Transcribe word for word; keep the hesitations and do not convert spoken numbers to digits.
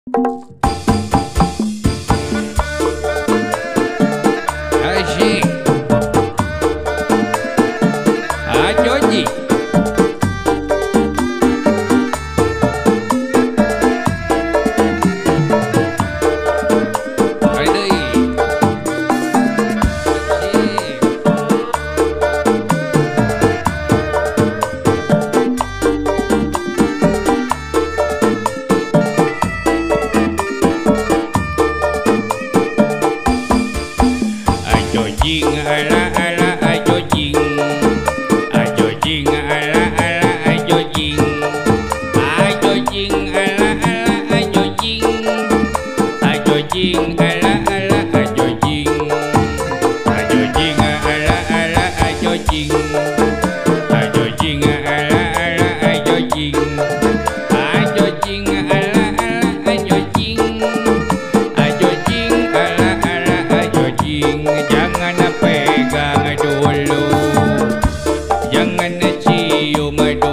Asik. Ayo Ji. Jing ala ala ayo jing, ayo jing ala ala ayo jing, ayo jing ala ala ayo jing, ayo jing ala ala ayo jing, ayo jing ala ala ayo jing, ayo jing ala ala ayo jing, ayo jing ala ala ayo jing, ayo jing ala ala ayo jing. Jangan pegang dulu, jangan cium dulu.